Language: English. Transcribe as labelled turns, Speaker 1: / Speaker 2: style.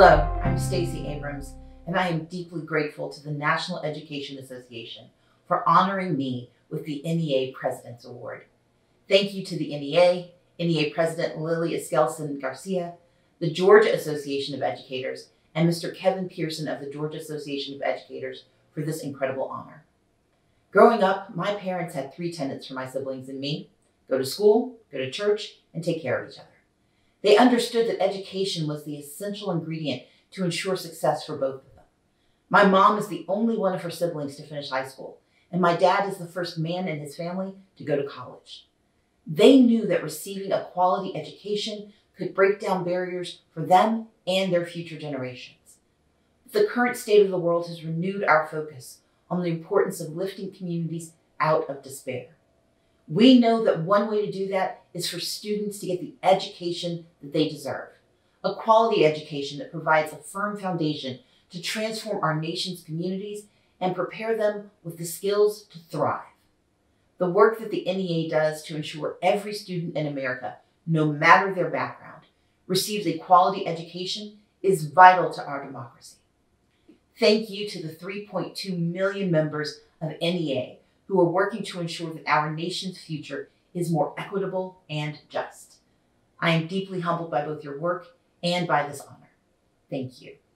Speaker 1: Hello, I'm Stacey Abrams, and I am deeply grateful to the National Education Association for honoring me with the NEA President's Award. Thank you to the NEA President Lily Eskelsen Garcia, the Georgia Association of Educators, and Mr. Kevin Pearson of the Georgia Association of Educators for this incredible honor. Growing up, my parents had three tenets for my siblings and me: go to school, go to church, and take care of each other. They understood that education was the essential ingredient to ensure success for both of them. My mom is the only one of her siblings to finish high school, and my dad is the first man in his family to go to college. They knew that receiving a quality education could break down barriers for them and their future generations. The current state of the world has renewed our focus on the importance of lifting communities out of despair. We know that one way to do that is for students to get the education that they deserve, a quality education that provides a firm foundation to transform our nation's communities and prepare them with the skills to thrive. The work that the NEA does to ensure every student in America, no matter their background, receives a quality education is vital to our democracy. Thank you to the 3.2 million members of NEA who are working to ensure that our nation's future is more equitable and just. I am deeply humbled by both your work and by this honor. Thank you.